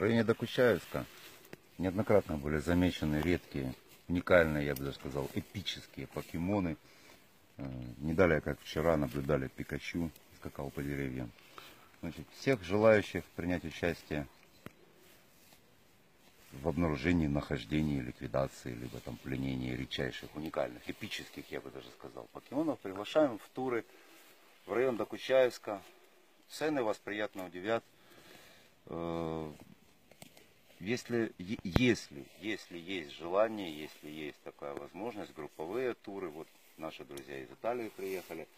районе Докучаевска неоднократно были замечены редкие, уникальные, я бы даже сказал, эпические покемоны. Не далее, как вчера, наблюдали Пикачу, скакал по деревьям. Значит, всех желающих принять участие в обнаружении, нахождении, ликвидации, либо там пленении редчайших, уникальных, эпических, я бы даже сказал, покемонов приглашаем в туры в район Докучаевска. Цены вас приятно удивят. Если есть желание, если есть такая возможность, групповые туры, вот наши друзья из Италии приехали,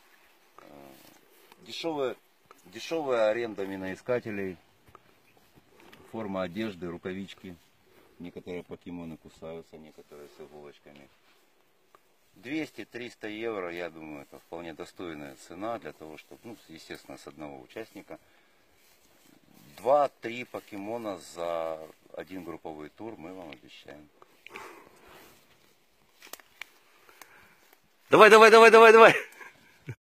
дешевая аренда миноискателей, форма одежды, рукавички, некоторые покемоны кусаются, некоторые с иголочками. 200-300 евро, я думаю, это вполне достойная цена для того, чтобы, ну, естественно, с одного участника. 2-3 покемона за один групповой тур мы вам обещаем. Давай.